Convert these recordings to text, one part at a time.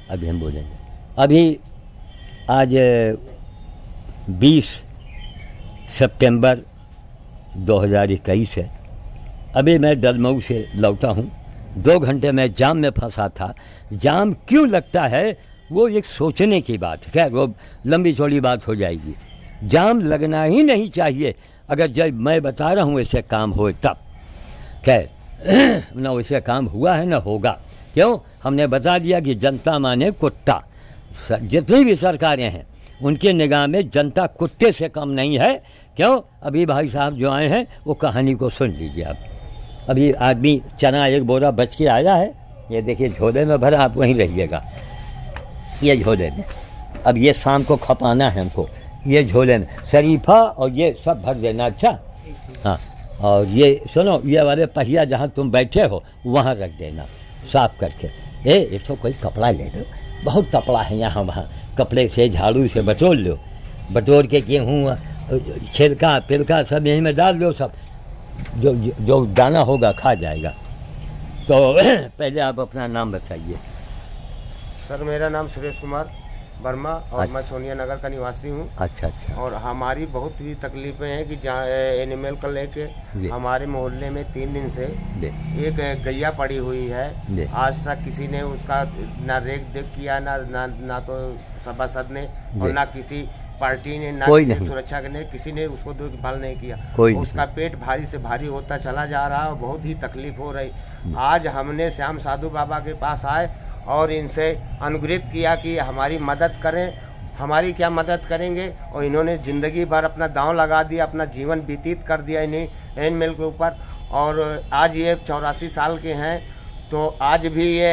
अभी हम बोलेंगे। अभी आज 20 सितंबर 2021 है। अभी मैं दलमऊ से लौटा हूँ। 2 घंटे में जाम में फंसा था। जाम क्यों लगता है वो एक सोचने की बात है। खैर वो लंबी चौड़ी बात हो जाएगी। जाम लगना ही नहीं चाहिए। अगर जब मैं बता रहा हूँ ऐसे काम हो तब, खैर ना वैसे काम हुआ है ना होगा। क्यों? हमने बता दिया कि जनता माने कुत्ता। जितनी भी सरकारें हैं उनके निगाह में जनता कुत्ते से कम नहीं है। क्यों? अभी भाई साहब जो आए हैं वो कहानी को सुन लीजिए आप। अभी आदमी चना 1 बोरा बच के आया है। ये देखिए झोले में भरा, आप वहीं रहिएगा। ये झोले में, अब ये शाम को खपाना है हमको। ये झोले में शरीफा और ये सब भर देना। अच्छा हाँ, और ये सुनो, ये वाले पहिया जहाँ तुम बैठे हो वहाँ रख देना साफ करके। ये तो कोई कपड़ा ले लो, बहुत कपड़ा है यहाँ वहाँ। कपड़े से झाड़ू से बटोर लो, बटोर के गेहूँ छिलका पिलका सब यहीं में डाल दो। सब जो जो दाना होगा खा जाएगा। तो पहले आप अपना नाम बताइए। सर मेरा नाम सुरेश कुमार वर्मा और मैं सोनिया नगर का निवासी हूँ। अच्छा अच्छा। और हमारी बहुत ही तकलीफें हैं कि जहाँ एनिमल को लेके हमारे मोहल्ले में 3 दिन से एक गैया पड़ी हुई है। आज तक किसी ने उसका ना रेख देख किया, ना तो सभासद ने और ना किसी पार्टी ने, ना किसी सुरक्षा ने, किसी ने उसको देखभाल नहीं किया। उसका पेट भारी से भारी होता चला जा रहा है और बहुत ही तकलीफ हो रही। आज हमने श्याम साधु बाबा के पास आए और इनसे अनुग्रहित किया कि हमारी मदद करें। हमारी क्या मदद करेंगे? और इन्होंने ज़िंदगी भर अपना दांव लगा दिया, अपना जीवन व्यतीत कर दिया इन्हें एनिमल के ऊपर। और आज ये 84 साल के हैं। तो आज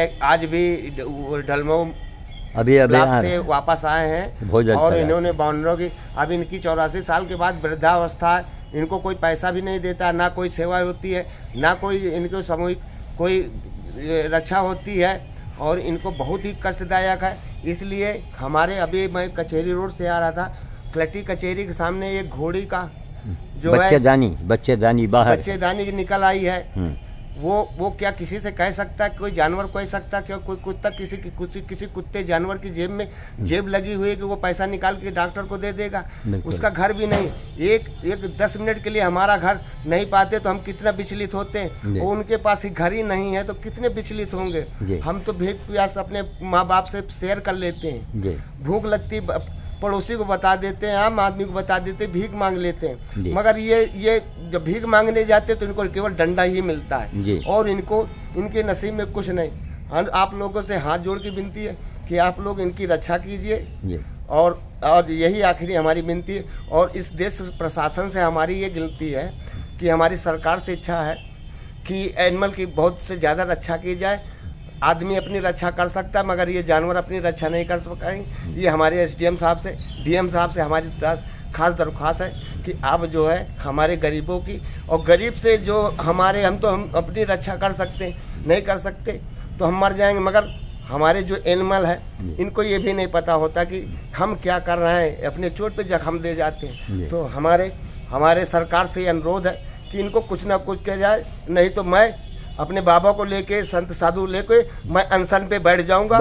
भी ढलमऊ ब्लॉक से वापस आए हैं और इन्होंने बाउंड्रो की, अब इनकी 84 साल के बाद वृद्धावस्था है। इनको कोई पैसा भी नहीं देता, ना कोई सेवा होती है, ना कोई इनको सामूहिक कोई रक्षा होती है और इनको बहुत ही कष्टदायक है। इसलिए हमारे अभी मैं कचहरी रोड से आ रहा था, कलेक्ट्री कचहरी के सामने एक घोड़ी का जो बच्चेदानी निकल आई है। वो क्या किसी से कह सकता है? कोई जानवर कह सकता? क्या कोई कुत्ता किसी कुत्ते जानवर की जेब लगी हुई है कि वो पैसा निकाल के डॉक्टर को दे देगा? उसका घर भी नहीं। एक 10 मिनट के लिए हमारा घर नहीं पाते तो हम कितना विचलित होते हैं। और उनके पास ही घर ही नहीं है तो कितने विचलित होंगे। हम तो भीख प्यास अपने माँ बाप से शेयर कर लेते हैं। भूख लगती पड़ोसी को बता देते हैं, आम आदमी को बता देते हैं, भीख मांग लेते हैं। मगर ये जब भीख मांगने जाते तो इनको केवल डंडा ही मिलता है और इनके नसीब में कुछ नहीं। आप लोगों से हाथ जोड़ की विनती है कि आप लोग इनकी रक्षा कीजिए और यही आखिरी हमारी विनती है। और इस देश प्रशासन से हमारी ये गिनती है कि हमारी सरकार से इच्छा है कि एनिमल की बहुत से ज़्यादा रक्षा की जाए। आदमी अपनी रक्षा कर सकता है मगर ये जानवर अपनी रक्षा नहीं कर सकेंगे। ये हमारे SDM साहब से, DM साहब से हमारी खास दरख्वास्त है कि आप जो है हमारे गरीबों की, और गरीब से जो हम अपनी रक्षा कर सकते हैं, नहीं कर सकते तो हम मर जाएंगे। मगर हमारे जो एनिमल है इनको ये भी नहीं पता होता कि हम क्या कर रहे हैं, अपने चोट पे जख्म दे जाते हैं। तो हमारे सरकार से ये अनुरोध है कि इनको कुछ ना कुछ किया जाए, नहीं तो मैं अपने बाबा को लेके, संत साधु लेके मैं अनशन पे बैठ जाऊंगा।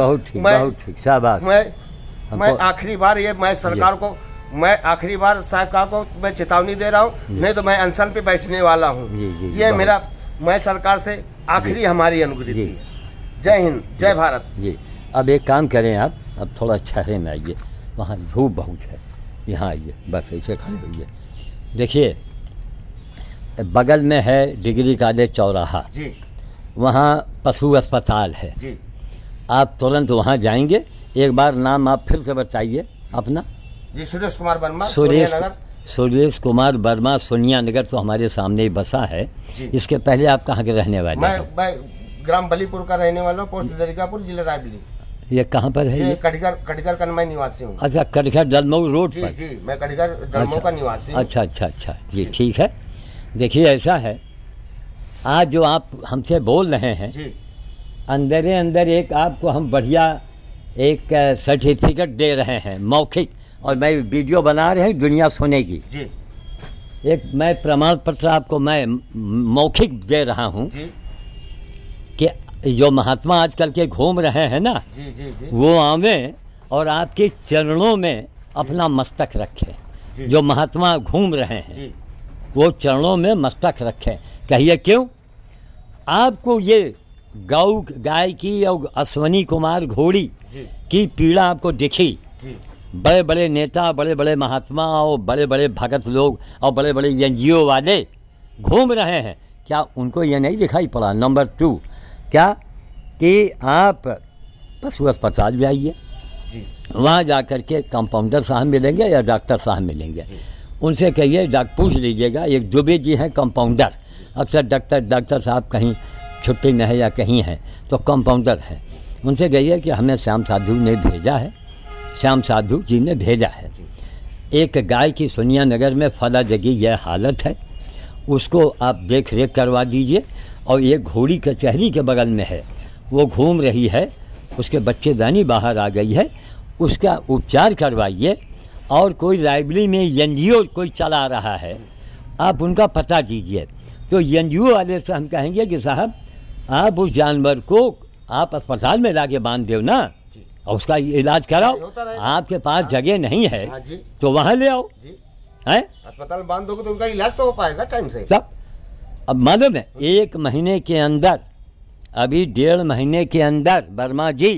मैं आखिरी बार सरकार को मैं चेतावनी दे रहा हूँ, नहीं तो मैं अनशन पे बैठने वाला हूँ। ये मैं सरकार से आखिरी हमारी अनुग्रहित है। जय हिंद, जय भारत जी। अब एक काम करें आप, अब थोड़ा छाहे में आइए, वहाँ धूप बहुत है, यहाँ आइए, बस ऐसे खड़े होइए। देखिए बगल में है डिग्री कॉलेज चौराहा जी, वहाँ पशु अस्पताल है जी। आप तुरंत वहाँ जाएंगे। एक बार नाम आप फिर से बताइए अपना। जी, सुरेश कुमार वर्मा, सुरेश कुमार वर्मा, सोनिया नगर तो हमारे सामने ही बसा है। इसके पहले आप कहाँ के रहने वाले? मैं ग्राम बलीपुर का रहने वाला हूँ, पोस्ट दरिकापुर, जिला रायबरेली। ये कहाँ पर है? ये कटघर का मैं निवासी हूँ। अच्छा, कटघर दलमऊ रोड पर? जी, मैं कटघर दलमऊ का निवासी हूँ। अच्छा जी, ठीक है। देखिए ऐसा है, आज जो आप हमसे बोल रहे हैं जी, अंदर एक आपको हम बढ़िया एक सर्टिफिकेट दे रहे हैं मौखिक, और मैं वीडियो बना रहे हैं दुनिया सुनेगी जी। एक मैं प्रमाण पत्र आपको मैं मौखिक दे रहा हूं जी, कि जो महात्मा आजकल के घूम रहे हैं ना, जी जी जी, वो आवे और आपके चरणों में अपना मस्तक रखे। जो महात्मा घूम रहे हैं जी, वो चरणों में मस्तक रखे। कहिए क्यों? आपको ये गाय की और अश्वनी कुमार घोड़ी जी, की पीड़ा आपको दिखी। जी, बड़े बड़े नेता, बड़े बड़े महात्मा और बड़े बड़े भगत लोग और बड़े बड़े एनजीओ वाले घूम रहे हैं, क्या उनको ये नहीं दिखाई पड़ा? नंबर 2 क्या कि आप पशु अस्पताल जाइए, जी, वहाँ जा कर के कंपाउंडर साहब मिलेंगे या डॉक्टर साहब मिलेंगे, उनसे कहिए, पूछ लीजिएगा। एक दुबे जी हैं कंपाउंडर, अक्सर डॉक्टर साहब कहीं छुट्टी में है या कहीं हैं तो कंपाउंडर है, उनसे कहिए कि हमें श्याम साधु ने भेजा है, श्याम साधु जी ने भेजा है। एक गाय की सोनिया नगर में फला जगी यह हालत है, उसको आप देख रेख करवा दीजिए। और एक घोड़ी कचहरी के बगल में है, वो घूम रही है, उसके बच्चेदानी बाहर आ गई है, उसका उपचार करवाइए। और कोई रायबली में एनजीओ कोई चला रहा है, आप उनका पता कीजिए। तो एनजीओ वाले से हम कहेंगे कि साहब आप उस जानवर को आप अस्पताल में लाके बांध दो ना, और उसका इलाज कराओ। आपके पास जगह नहीं है तो वहाँ ले आओ, हैं? अस्पताल बांध दोगे तो उनका इलाज तो हो पाएगा टाइम से। सब अब मालूम है, 1 महीने के अंदर, अभी 1.5 महीने के अंदर वर्मा जी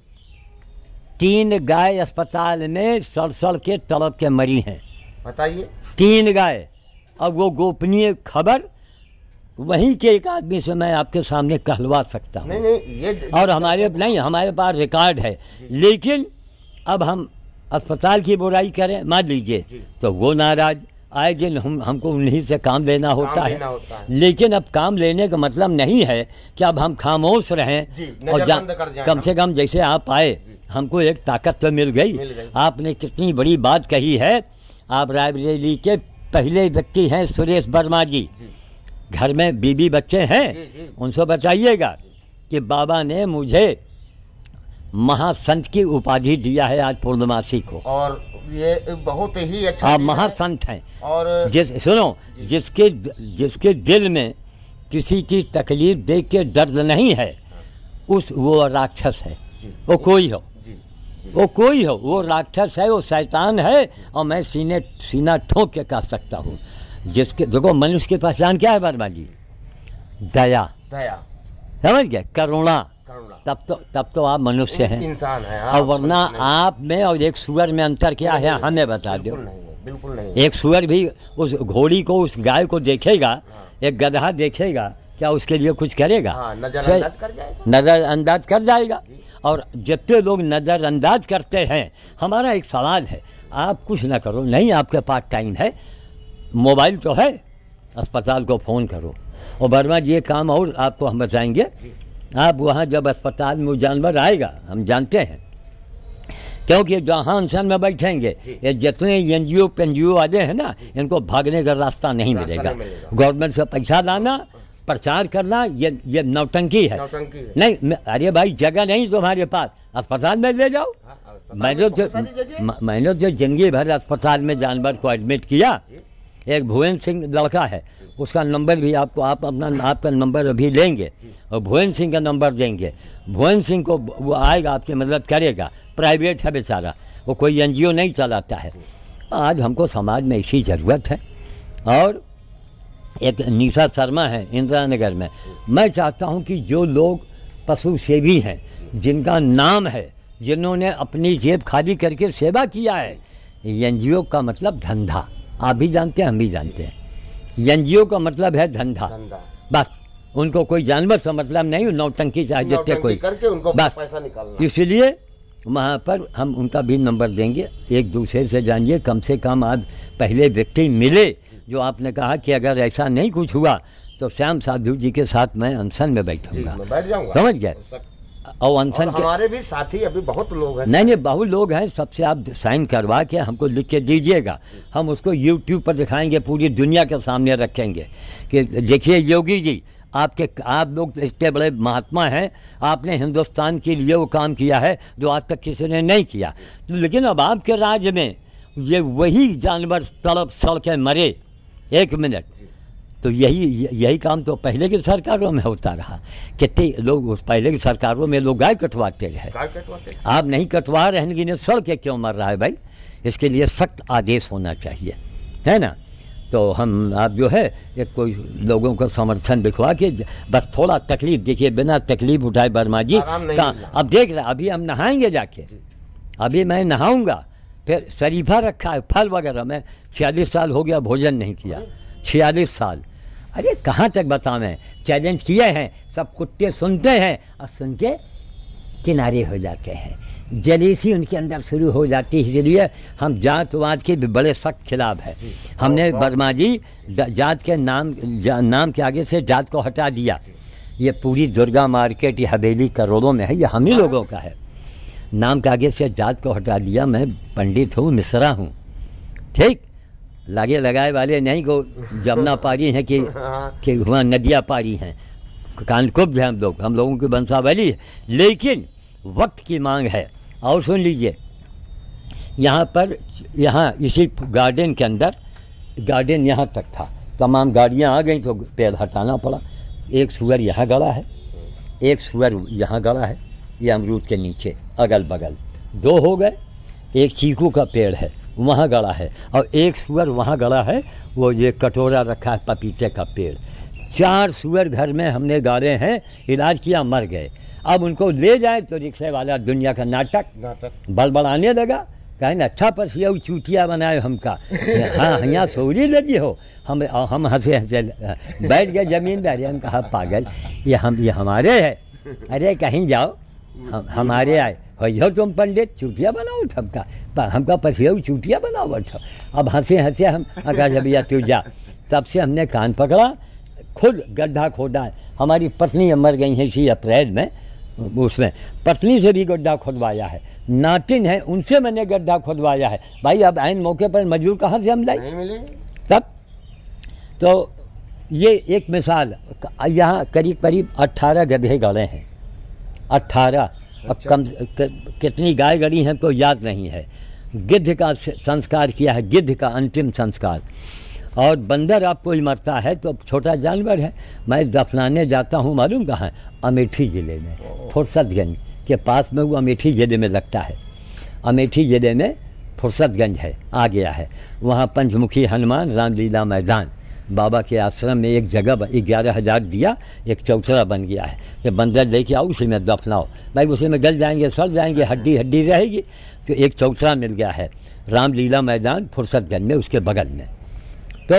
3 गाय अस्पताल में सड़ के तड़प के मरी हैं। बताइए, 3 गाय। अब वो गोपनीय खबर वहीं के एक आदमी से मैं आपके सामने कहलवा सकता हूँ। नहीं, ये और हमारे पास रिकॉर्ड है। लेकिन अब हम अस्पताल की बुराई करें, मान लीजिए, तो वो नाराज। आए दिन हमको उन्हीं से काम लेना होता है। लेकिन अब काम लेने का मतलब नहीं है कि अब हम खामोश रहें और कम से कम जैसे आप आए, हमको एक ताकत तो मिल गई। आपने कितनी बड़ी बात कही है। आप रायबरेली के पहले व्यक्ति हैं सुरेश वर्मा जी। घर में बीबी बच्चे हैं, उनसे बताइएगा कि बाबा ने मुझे महासंत की उपाधि दिया है आज पूर्णमासी को। और ये बहुत ही अच्छा, आप महासंत हैं। और सुनो, जिसके दिल में किसी की तकलीफ देख के दर्द नहीं है, वो राक्षस है। वो कोई हो, वो राक्षस है, वो शैतान है। और मैं सीना ठोक के कह सकता हूँ, जिसके देखो मनुष्य की पहचान क्या है वर्मा जी? दया, समझ गए? करुणा। तब तो आप मनुष्य हैं, इंसान हैं। और वरना आप में और एक सुअर में अंतर क्या है, हमें बता दो। बिल्कुल नहीं। एक सुअर भी उस घोड़ी को, उस गाय को देखेगा, एक गधा देखेगा, क्या उसके लिए कुछ करेगा? नजरअंदाज कर जाएगा। और जितने लोग नजरअंदाज करते हैं, हमारा एक सवाल है, आप कुछ ना करो, नहीं आपके पास टाइम है, मोबाइल तो है, अस्पताल को फ़ोन करो। और वर्मा जी ये काम और आपको हम बताएंगे। आप वहाँ जब अस्पताल में जानवर आएगा, हम जानते हैं, क्योंकि जहाँ अनशन में बैठेंगे, ये जितने एनजीओ पेनजीओ वाले हैं ना, इनको भागने का रास्ता नहीं मिलेगा। गवर्नमेंट से पैसा लाना, प्रचार करना, ये नौटंकी है। नहीं, अरे भाई जगह नहीं तुम्हारे पास, अस्पताल में ले जाओ। मैंने तो जिंदगी भर अस्पताल में जानवर को एडमिट किया। एक भुवन सिंह लड़का है, उसका नंबर भी आपका नंबर अभी लेंगे और भुवन सिंह का नंबर देंगे। भुवन सिंह को वो आएगा, आपकी मदद करेगा। प्राइवेट है बेचारा, वो कोई एनजीओ नहीं चलाता है। आज हमको समाज में इसी ज़रूरत है। और एक निशा शर्मा है इंदिरा नगर में। मैं चाहता हूँ कि जो लोग पशु सेवी हैं, जिनका नाम है, जिन्होंने अपनी जेब खाली करके सेवा किया है, एनजीओ का मतलब धंधा, आप भी जानते हैं, हम भी जानते हैं। एनजीओ का मतलब है धंधा। बस उनको कोई जानवर से मतलब नहीं, नौटंकी चाहे जितने कोई करके उनको बस पैसा निकालना। इसलिए वहाँ पर हम उनका भी नंबर देंगे। एक दूसरे से जानिए, कम से कम आज पहले व्यक्ति मिले जो आपने कहा कि अगर ऐसा नहीं कुछ हुआ तो श्याम साधु जी के साथ मैं अनशन में बैठूंगा, बैठ जाऊंगा, समझ गए? और अनशन हमारे भी साथी अभी बहुत लोग हैं। नहीं, बहुत लोग हैं। सबसे आप साइन करवा के हमको लिख के दीजिएगा, हम उसको यूट्यूब पर दिखाएंगे, पूरी दुनिया के सामने रखेंगे कि देखिए योगी जी, आप लोग इतने बड़े महात्मा हैं, आपने हिंदुस्तान के लिए वो काम किया है जो आज तक किसी ने नहीं किया। लेकिन अब आपके राज्य में ये वही जानवर तड़प सड़ के मरे। 1 मिनट, तो यही काम तो पहले की सरकारों में होता रहा। कितने लोग उस पहले की सरकारों में लोग गाय कटवाते रहे, आप नहीं कटवा रहे हैं, लेकिन सड़ के क्यों मर रहा है भाई? इसके लिए सख्त आदेश होना चाहिए, है ना। तो हम आप जो है एक कोई लोगों को समर्थन दिखवा के बस थोड़ा तकलीफ देखिए, बिना तकलीफ उठाए वर्मा जी कहाँ। अब देख रहे अभी हम नहाएंगे जाके, अभी मैं नहाऊंगा, फिर शरीफा रखा है फल वगैरह, मैं 46 साल हो गया भोजन नहीं किया, 46 साल। अरे कहाँ तक बतावें, चैलेंज किए हैं, सब कुत्ते सुनते हैं और सुन के किनारे हो जाते हैं, जलीसी उनके अंदर शुरू हो जाती है। इसलिए हम जातवाद के भी बड़े सख्त खिलाफ है। हमने वर्मा जी जात के नाम के आगे से जात को हटा दिया। ये पूरी दुर्गा मार्केट, ये हवेली करोड़ों में है, ये हम ही लोगों का है। नाम के आगे से जात को हटा दिया। मैं पंडित हूँ, मिश्रा हूँ, ठीक, लागे लगाए वाले नहीं को जमुना पारी हैं कि वहाँ नदियाँ पारी हैं, कानकुब्ज है हम लोगों की वंशावली है, लेकिन वक्त की मांग है। और सुन लीजिए, यहाँ इसी गार्डन के अंदर, गार्डन यहाँ तक था, तमाम गाड़ियाँ आ गई तो पेड़ हटाना पड़ा। एक सुअर यहाँ गड़ा है, एक सुअर यहाँ गड़ा है, ये अमरूद के नीचे अगल बगल 2 हो गए। एक चीकू का पेड़ है वहाँ गड़ा है, और एक सुअर वहाँ गड़ा है, वो ये कटोरा रखा है पपीते का पेड़। 4 सुअर घर में हमने गाड़े हैं, इलाज किया मर गए। अब उनको ले जाए तो रिक्शे वाला दुनिया का नाटक बड़बड़ाने लगा, कहें अच्छा पसिया चूतिया बनाए हमका। हाँ यहाँ सोरी लगी हो, हम हंसे हंसे बैठ गए जमीन पे। हम कहा पागल, ये हमारे है, अरे कहीं जाओ, हमारे आए हो तुम पंडित, चूतिया बनाओ हमका पसिया चूतिया बनाओ बैठो। अब हंसे हंसे हम अगर जब या तू जा, तब से हमने कान पकड़ा, खुद गड्ढा खोदा है। हमारी पत्नी मर गई है इसी अप्रैल में, उसमें पत्नी से भी गड्ढा खुदवाया है, नातिन है उनसे मैंने गड्ढा खुदवाया है। भाई अब आइन मौके पर मजदूर कहाँ से हम लाए तब? तो ये एक मिसाल, यहाँ करीब करीब 18 गधे गड़े हैं, 18। अच्छा। अब कितनी गाय गड़ी हैं तो याद नहीं है। गिद्ध का संस्कार किया है, गिद्ध का अंतिम संस्कार। और बंदर आपको ही मरता है तो छोटा जानवर है। मैं दफनाने जाता हूँ, मालूम कहाँ है? अमेठी ज़िले में, फुर्सतगंज के पास में, वो अमेठी ज़िले में लगता है। अमेठी ज़िले में फुर्सतगंज है, आ गया है। वहाँ पंचमुखी हनुमान रामलीला मैदान, बाबा के आश्रम में एक जगह 11,000 दिया, एक चौतरा बन गया है। कि बंदर लेके आओ, उसी में दफनाओ। भाई उसी में गल जाएंगे, सड़ जाएंगे, हड्डी हड्डी रहेगी। तो एक चौतरा मिल गया है रामलीला मैदान फुर्सतगंज में, उसके बगल में। तो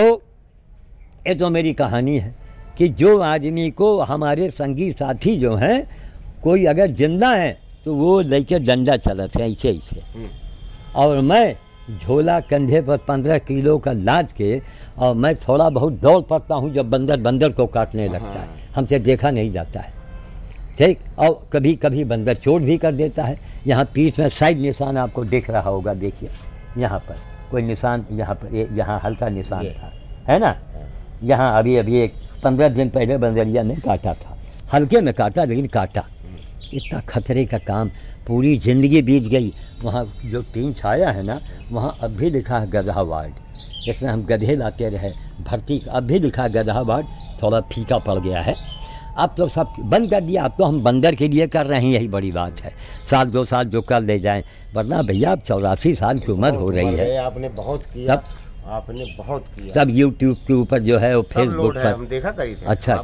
ये तो मेरी कहानी है कि जो आदमी को हमारे संगी साथी जो हैं, कोई अगर जिंदा है तो वो लेके डंडा चलते हैं ऐसे ऐसे, और मैं झोला कंधे पर 15 किलो का लाद के, और मैं थोड़ा बहुत दौड़ पड़ता हूँ जब बंदर को काटने लगता है। हमसे देखा नहीं जाता है, ठीक। और कभी कभी बंदर चोट भी कर देता है। यहाँ पीठ में साइड निशान आपको दिख रहा होगा, देखिए यहाँ पर कोई निशान, यहाँ पर यहाँ हल्का निशान था, है ना। यहाँ अभी एक 15 दिन पहले बंदरिया ने काटा था, हल्के में काटा लेकिन काटा। इतना खतरे का काम, पूरी ज़िंदगी बीत गई। वहाँ जो टीन छाया है ना, वहाँ अब भी लिखा है गधा वार्ड, जिसमें हम गधे लाते रहे भर्ती, अब भी लिखा है गधा वार्ड। थोड़ा फीका पड़ गया है, अब तो सब बंद कर दिया। अब तो हम बंदर के लिए कर रहे हैं, यही बड़ी बात है। 1-2 साल जो कर ले जाएं, वरना भैया अब 84 साल की उम्र हो रही है। आपने बहुत किया, आपने बहुत किया। तब यूट्यूब के ऊपर जो है वो फेसबुक पर हम देखा करी थे। अच्छा।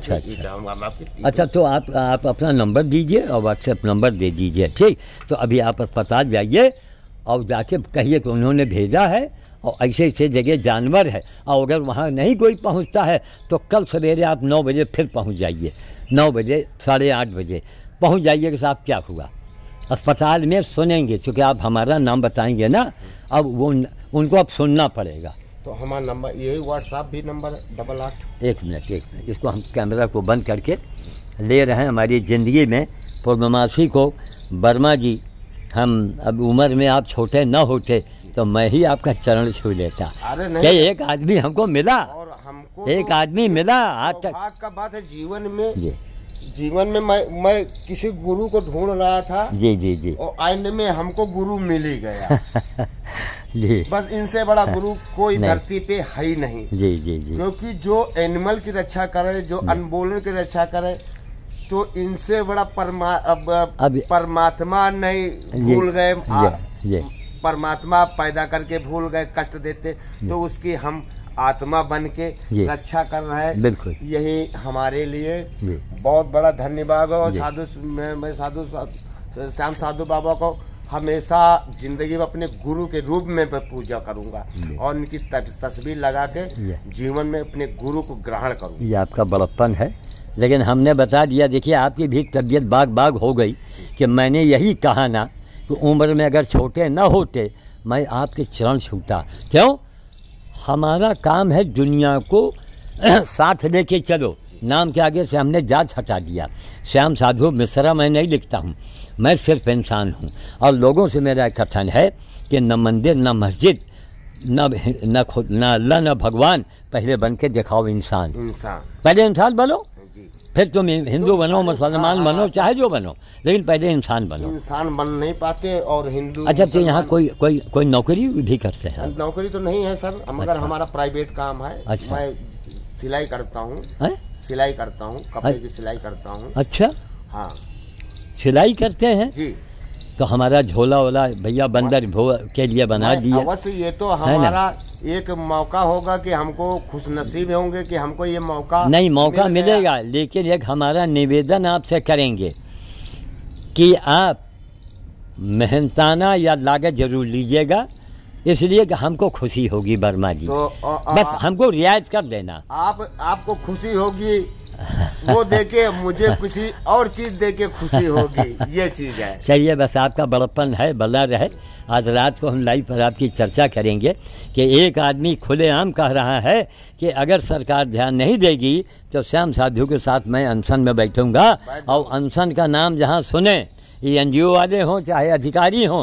अच्छा तो आप अपना नंबर दीजिए और व्हाट्सएप नंबर दे दीजिए, ठीक। तो अभी आप अस्पताल जाइए और जाके कहिए कि उन्होंने भेजा है, और ऐसे ऐसे जगह जानवर है। और अगर वहाँ नहीं कोई पहुँचता है तो कल सवेरे आप 9 बजे फिर पहुँच जाइए, 9 बजे 8:30 बजे पहुँच जाइए कि साहब क्या हुआ। अस्पताल में सुनेंगे, क्योंकि आप हमारा नाम बताएंगे ना, अब वो उनको अब सुनना पड़ेगा। तो हमारा नंबर यही व्हाट्सएप भी नंबर 88। एक मिनट, इसको हम कैमरा को बंद करके ले रहे हैं। हमारी ज़िंदगी में पूर्णमासी को वर्मा जी, हम अब उम्र में आप छोटे न होते तो मैं ही आपका चरण छू लेता। अरे नहीं, क्या एक आदमी हमको मिला, और हमको एक आदमी मिला आज तक का बात है जीवन में जीवन में मैं किसी गुरु को ढूंढ रहा था। जी जी जी। और आईने में हमको गुरु मिल ही गया। जी। बस इनसे बड़ा गुरु कोई धरती पे है ही नहीं। जी जी जी। क्योंकि जो एनिमल की रक्षा करे, जो अनबोलन की रक्षा करे, तो इनसे बड़ा परमात्मा नहीं भूल गए। परमात्मा पैदा करके भूल गए, कष्ट देते, तो उसकी हम आत्मा बन के रक्षा कर रहे हैं। बिल्कुल, यही हमारे लिए बहुत बड़ा धन्यवाद। और साधु मैं साधु श्याम साधु बाबा को हमेशा जिंदगी में अपने गुरु के रूप में पूजा करूंगा और उनकी तस्वीर लगा के जीवन में अपने गुरु को ग्रहण करूंगा। ये आपका बड़प्पन है, लेकिन हमने बता दिया। देखिए आपकी भी तबीयत बाग बाग हो गई कि मैंने यही कहा ना कि उम्र में अगर छोटे न होते मैं आपके चरण छूटा। क्यों? हमारा काम है दुनिया को साथ लेके चलो। नाम के आगे से हमने जात हटा दिया। श्याम साधु मिश्रा मैं नहीं लिखता हूँ, मैं सिर्फ इंसान हूँ। और लोगों से मेरा कथन है कि न मंदिर न मस्जिद न अल्लाह न भगवान, पहले बन के दिखाओ इंसान। पहले इंसान बनो, फिर तुम हिंदू बनो, मुसलमान बनो, चाहे जो बनो, लेकिन पहले इंसान बनो। इंसान बन नहीं पाते और हिंदू। अच्छा, तो यहाँ कोई नौकरी भी करते हैं? नौकरी तो नहीं है सर, मगर अच्छा। हमारा प्राइवेट काम है। अच्छा। मैं सिलाई करता हूँ। सिलाई करता हूँ, कपड़े की सिलाई करता हूँ। अच्छा, हाँ, सिलाई करते हैं जी। तो हमारा झोला वोला भैया बंदर के लिए बना दिया। अवश्य, ये तो हमारा एक मौका होगा कि हमको खुशनसीब होंगे कि हमको ये मौका नहीं, मौका मिलेगा। लेकिन एक हमारा निवेदन आपसे करेंगे कि आप मेहनताना या लागत जरूर लीजिएगा, इसलिए कि हमको खुशी होगी वर्मा जी। तो बस हमको रियायत कर देना। आपको खुशी होगी वो देके, मुझे किसी और चीज देके खुशी होगी, ये चीज है। चलिए, बस आपका बड़प्पन है, बना रहे। आज रात को हम लाइव पर आपकी चर्चा करेंगे कि एक आदमी खुलेआम कह रहा है कि अगर सरकार ध्यान नहीं देगी तो श्याम साधु के साथ मैं अनशन में बैठूंगा। और अनशन का नाम जहां सुने, ये NGO वाले हों चाहे अधिकारी हों,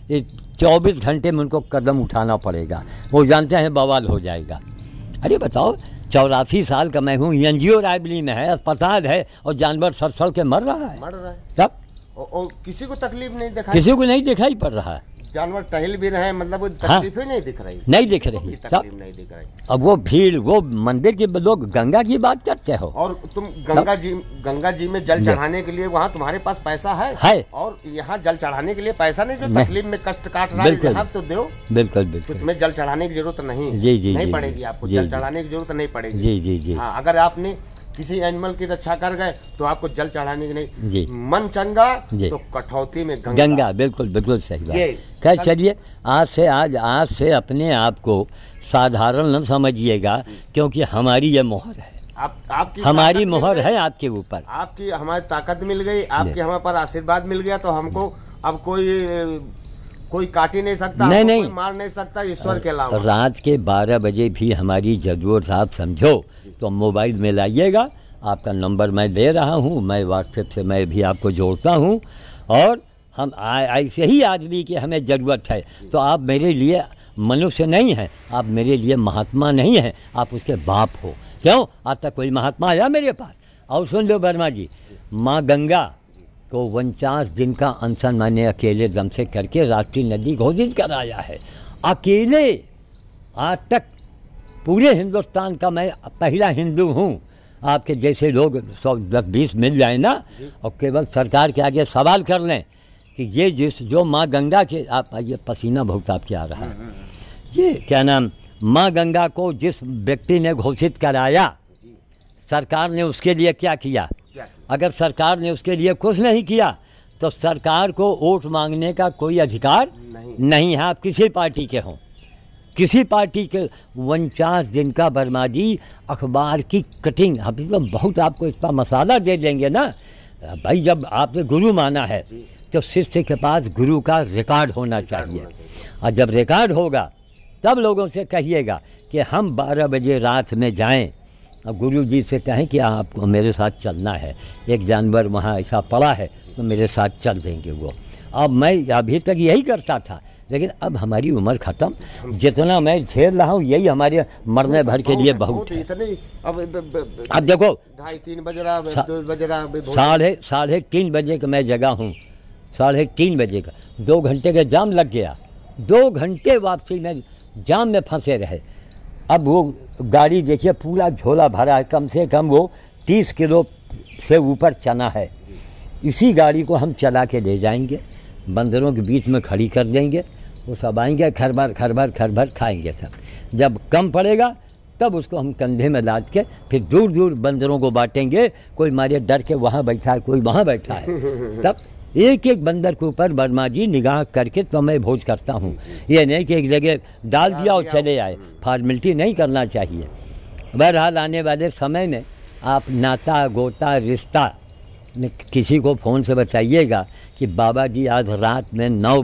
24 घंटे में उनको कदम उठाना पड़ेगा। वो जानते हैं बवाल हो जाएगा। अरे बताओ, 84 साल का मैं हूँ, NGO रायबली में है, अस्पताल है, और जानवर सड़ के मर रहा है। तब और किसी को तकलीफ नहीं दिखाई, किसी को नहीं दिखाई पड़ रहा है। जानवर टहल भी रहे, मतलब वो तकलीफ नहीं दिख रही, नहीं दिख रही, तकलीफ नहीं दिख रही। अब वो भीड़, वो मंदिर के लोग गंगा की बात करते हो, और तुम गंगा जी में जल चढ़ाने के लिए वहाँ तुम्हारे पास पैसा है। और यहाँ जल चढ़ाने के लिए पैसा नहीं, जो तकलीफ में कष्ट काट रहा है यहाँ तो दो। बिल्कुल बिल्कुल। तो तुम्हें जल चढ़ाने की जरूरत नहीं, नहीं पड़ेगी, आपको जल चढ़ाने की जरूरत नहीं पड़ेगी। जी जी जी। हाँ, अगर आपने किसी एनिमल की रक्षा कर गए तो आपको जल चढ़ाने की नहीं। मन चंगा तो कठौती में गंगा। बिल्कुल बिल्कुल सही बात। खैर चलिए, आज से अपने आप को साधारण न समझिएगा, क्योंकि हमारी ये मोहर है। आपकी हमारी मोहर है आपके ऊपर। आपकी हमारी ताकत मिल गई, आपके हमारे पर आशीर्वाद मिल गया, तो हमको अब कोई काट ही नहीं सकता, नहीं कोई मार नहीं सकता, ईश्वर के अलावा। रात के 12 बजे भी हमारी जरूरत आप समझो तो मोबाइल में लाइएगा। आपका नंबर मैं दे रहा हूँ, मैं व्हाट्सएप से मैं भी आपको जोड़ता हूँ। और हम ऐसे ही आदमी की हमें ज़रूरत है। तो आप मेरे लिए मनुष्य नहीं हैं, आप मेरे लिए महात्मा नहीं हैं, आप उसके बाप हो। क्यों? आज तक कोई महात्मा आया मेरे पास? और सुन लो वर्मा जी, माँ गंगा को 49 दिन का अनशन मैंने अकेले दम से करके राष्ट्रीय नदी घोषित कराया है। अकेले आज तक पूरे हिंदुस्तान का मैं पहला हिंदू हूँ। आपके जैसे लोग 110-20 मिल जाए ना, और केवल सरकार के आगे सवाल कर लें कि ये जो माँ गंगा के, आप ये पसीना बहुत आपके आ रहा है, ये क्या नाम, माँ गंगा को जिस व्यक्ति ने घोषित कराया, सरकार ने उसके लिए क्या किया? अगर सरकार ने उसके लिए कुछ नहीं किया तो सरकार को वोट मांगने का कोई अधिकार नहीं है। आप किसी पार्टी के हों, किसी पार्टी के 49 दिन का बर्बादी अखबार की कटिंग, अभी तो बहुत आपको इसका मसाला दे देंगे ना भाई। जब आपने गुरु माना है तो शिष्य के पास गुरु का रिकॉर्ड होना चाहिए, और जब रिकॉर्ड होगा तब लोगों से कहिएगा कि हम 12 बजे रात में जाएं और गुरु जी से कहें कि आपको मेरे साथ चलना है, एक जानवर वहाँ ऐसा पड़ा है तो मेरे साथ चल देंगे वो। अब मैं अभी तक यही करता था, लेकिन अब हमारी उम्र ख़त्म, जितना मैं झेल रहा हूँ यही हमारे मरने भर के लिए बहुत है। अब देखो 2:30 बज रहा, 2 बज रहा, 3:30 बजे का मैं जगा हूँ, 3:30 बजे का 2 घंटे का जाम लग गया, 2 घंटे वापसी में जाम में फंसे रहे। अब वो गाड़ी देखिए पूरा झोला भरा है, कम से कम वो 30 किलो से ऊपर चना है। इसी गाड़ी को हम चला के ले जाएंगे, बंदरों के बीच में खड़ी कर देंगे, वो सब आएंगे, खरभर खाएंगे सब। जब कम पड़ेगा तब उसको हम कंधे में लाद के फिर दूर दूर बंदरों को बांटेंगे। कोई मारे डर के वहाँ बैठा है, कोई वहाँ बैठा है, तब एक एक बंदर के ऊपर वर्मा जी निगाह करके तो मैं भोज करता हूँ। ये नहीं कि एक जगह डाल दिया और चले आए, फॉर्मेलिटी नहीं करना चाहिए। बहरहाल आने वाले समय में आप नाता गोता रिश्ता किसी को फ़ोन से बताइएगा कि बाबा जी आज रात में 9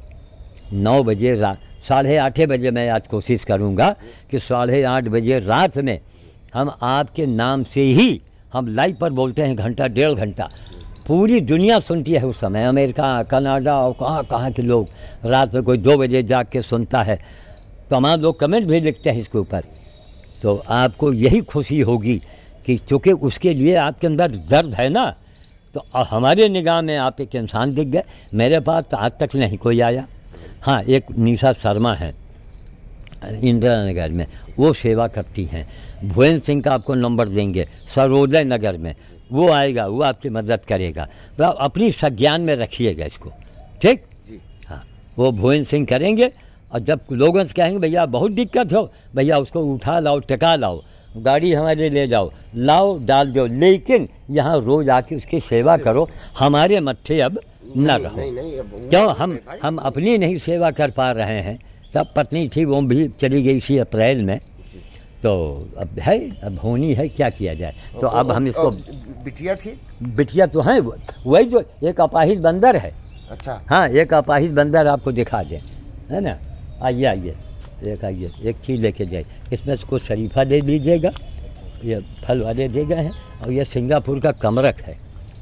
बजे रात 8:30 बजे मैं आज कोशिश करूँगा कि 8:30 बजे रात में हम आपके नाम से ही हम लाइव पर बोलते हैं, घंटा 1.5 घंटा पूरी दुनिया सुनती है उस समय, अमेरिका कनाडा और कहाँ के लोग रात में कोई 2 बजे जाग के सुनता है। तमाम लोग कमेंट भी लिखते हैं इसके ऊपर। तो आपको यही खुशी होगी कि चूँकि उसके लिए आपके अंदर दर्द है ना, तो हमारे निगाह में आप एक इंसान दिख गए। मेरे पास तो आज तक नहीं कोई आया। हाँ, एक निशा शर्मा है इंदिरा नगर में, वो सेवा करती हैं। भुवन सिंह का आपको नंबर देंगे सरोदय नगर में, वो आएगा, वो आपकी मदद करेगा। तो आप अपनी संज्ञान में रखिएगा इसको, ठीक जी। हाँ, वो भुवन सिंह करेंगे। और जब लोगों से कहेंगे भैया बहुत दिक्कत हो, भैया उसको उठा लाओ, टिका लाओ, गाड़ी हमारे ले जाओ, लाओ डाल दो, लेकिन यहाँ रोज़ आके उसकी सेवा करो। हमारे मत्थे अब न रहो। क्यों हम अपनी नहीं सेवा कर पा रहे हैं। तब पत्नी थी वो भी चली गई इसी अप्रैल में, तो अब है, अब होनी है, क्या किया जाए। तो अब हम इसको बिटिया थी, बिटिया तो है वही जो एक अपाहिज बंदर है। अच्छा, हाँ, एक अपाहिज बंदर आपको दिखा दें, है ना। आइए एक चीज़ लेके जाए, इसमें से कुछ शरीफा दे दीजिएगा, ये फल वाले दे गए हैं। और ये सिंगापुर का कमरक है,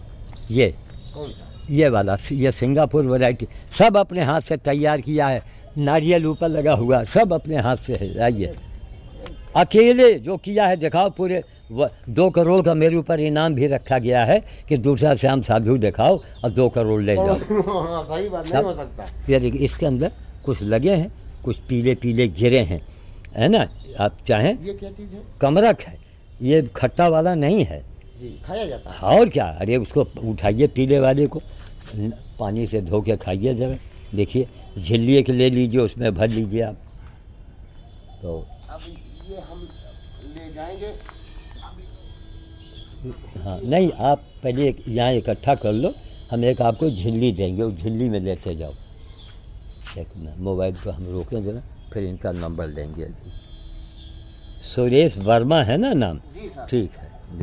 ये वाला, ये सिंगापुर वैरायटी सब अपने हाथ से तैयार किया है, नारियल ऊपर लगा हुआ, सब अपने हाथ से है। आइए, अकेले जो किया है दिखाओ। पूरे 2 करोड़ का मेरे ऊपर इनाम भी रखा गया है कि दूसरा श्याम साधु दिखाओ और 2 करोड़ ले जाओ। सही बात नहीं हो सकता। ये देखिए, इसके अंदर कुछ लगे हैं, कुछ पीले पीले गिरे हैं, है ना। आप चाहें, ये क्या चीज़ है? कमरक है, ये खट्टा वाला नहीं है जी, खाया जाता है। और क्या। अरे उसको उठाइए, पीले वाले को पानी से धो के खाइए जरा, देखिए झिल्ली के ले लीजिए, उसमें भर लीजिए आप। तो अब ये हम ले जाएंगे। हाँ, नहीं, आप पहले यहाँ इकट्ठा कर लो, हम एक आपको झिल्ली देंगे, उस झिल्ली में लेते जाओ। एक मोबाइल को हम रोकें जरा, फिर इनका नंबर लेंगे। सुरेश वर्मा है ना नाम? जी सर। ठीक है।